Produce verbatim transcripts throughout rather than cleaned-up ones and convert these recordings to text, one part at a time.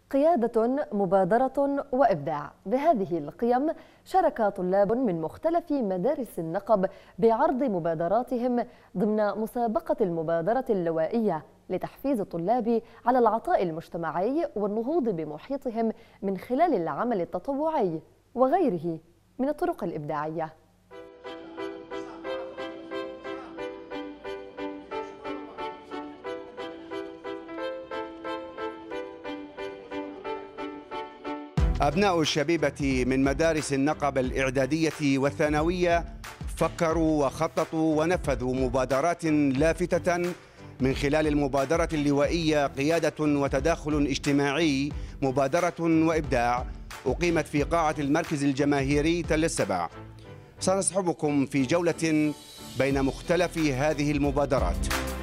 قيادة، مبادرة وإبداع. بهذه القيم شارك طلاب من مختلف مدارس النقب بعرض مبادراتهم ضمن مسابقة المبادرة اللوائية لتحفيز الطلاب على العطاء المجتمعي والنهوض بمحيطهم من خلال العمل التطوعي وغيره من الطرق الإبداعية. أبناء الشبيبة من مدارس النقب الإعدادية والثانوية فكروا وخططوا ونفذوا مبادرات لافتة من خلال المبادرة اللوائية قيادة وتداخل اجتماعي مبادرة وإبداع أقيمت في قاعة المركز الجماهيري تل السبع. سنصحبكم في جولة بين مختلف هذه المبادرات.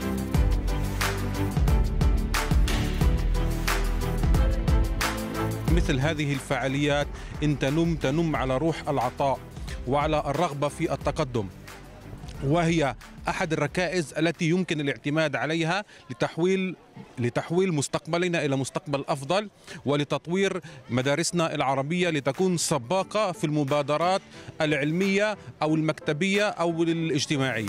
مثل هذه الفعاليات إن تنم تنم على روح العطاء وعلى الرغبة في التقدم، وهي أحد الركائز التي يمكن الاعتماد عليها لتحويل لتحويل مستقبلنا إلى مستقبل أفضل، ولتطوير مدارسنا العربية لتكون سباقة في المبادرات العلمية أو المكتبية أو الاجتماعية.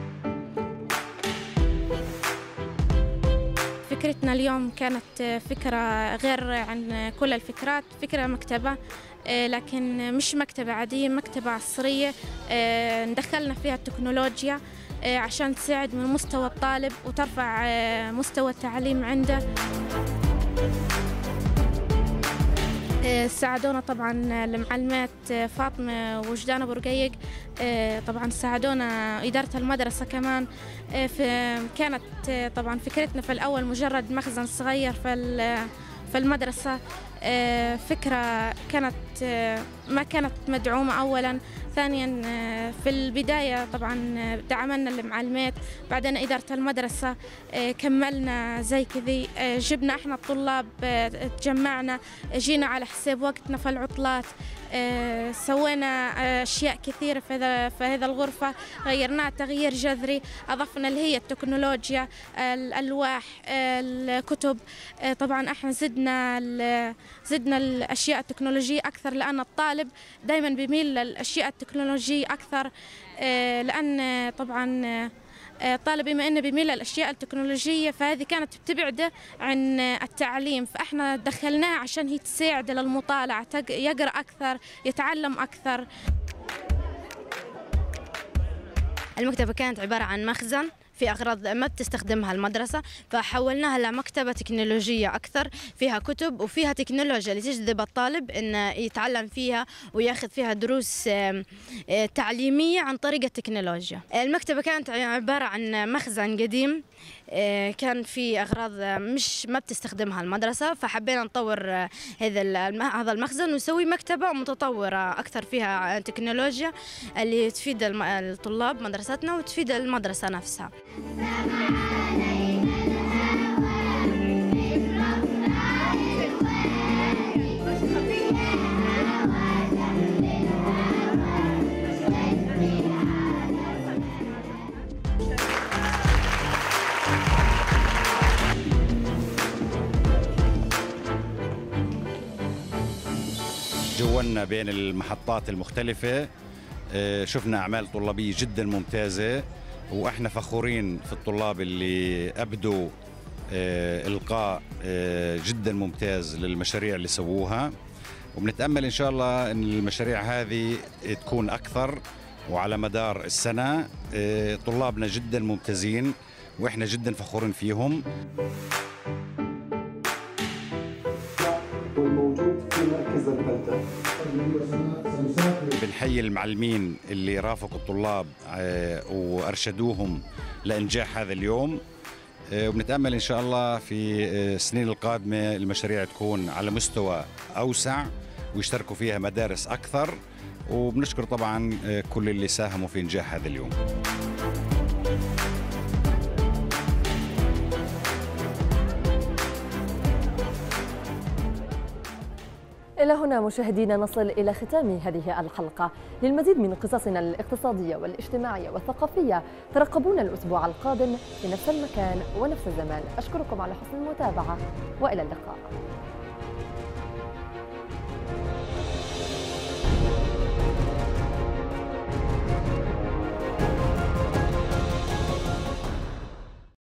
فكرتنا اليوم كانت فكرة غير عن كل الفكرات، فكرة مكتبة لكن مش مكتبة عادية، مكتبة عصرية ندخلنا فيها التكنولوجيا عشان تساعد من مستوى الطالب وترفع مستوى التعليم عنده. ساعدونا طبعا المعلمات فاطمة ووجدان أبو رقيق، طبعا ساعدونا إدارة المدرسة كمان. كانت طبعا فكرتنا في الأول مجرد مخزن صغير في المدرسة، فكرة كانت ما كانت مدعومة أولا، ثانيا في البداية طبعا دعمنا المعلمات، بعدين إدارة المدرسة كملنا زي كذي، جبنا احنا الطلاب تجمعنا، جينا على حساب وقتنا في العطلات، سوينا أشياء كثيرة في هذا الغرفة، غيرناها تغيير جذري، أضفنا اللي هي التكنولوجيا، الألواح، الكتب. طبعا احنا زدنا زدنا الأشياء التكنولوجية أكثر، لأن الطالب دائما بيميل للأشياء التكنولوجية أكثر، لأن طبعا الطالب بما أنه بيميل للأشياء التكنولوجية فهذه كانت بتبعده عن التعليم، فإحنا دخلناه عشان هي تساعد للمطالعة، يقرأ أكثر، يتعلم أكثر. المكتبة كانت عبارة عن مخزن في أغراض ما بتستخدمها المدرسة، فحولناها لمكتبة تكنولوجية أكثر، فيها كتب وفيها تكنولوجيا لتجذب الطالب إنه يتعلم فيها وياخذ فيها دروس تعليمية عن طريق التكنولوجيا. المكتبة كانت عبارة عن مخزن قديم كان في أغراض مش ما بتستخدمها المدرسة، فحبينا نطور هذا هذا المخزن ونسوي مكتبة متطورة أكثر فيها تكنولوجيا اللي تفيد الطلاب مدرستنا وتفيد المدرسة نفسها. جولنا بين المحطات المختلفة، شفنا أعمال طلابية جدا ممتازة، وإحنا فخورين في الطلاب اللي أبدوا إلقاء جدا ممتاز للمشاريع اللي سووها، وبنتأمل إن شاء الله أن المشاريع هذه تكون أكثر، وعلى مدار السنة طلابنا جدا ممتازين وإحنا جدا فخورين فيهم. والموجود في مركز البلدة. بنحيي المعلمين اللي رافقوا الطلاب وأرشدوهم لإنجاح هذا اليوم، وبنتأمل إن شاء الله في السنين القادمة المشاريع تكون على مستوى أوسع ويشتركوا فيها مدارس أكثر، وبنشكر طبعا كل اللي ساهموا في إنجاح هذا اليوم. إلى هنا مشاهدينا نصل إلى ختام هذه الحلقة. للمزيد من قصصنا الاقتصادية والاجتماعية والثقافية ترقبونا الأسبوع القادم في نفس المكان ونفس الزمان. أشكركم على حسن المتابعة وإلى اللقاء.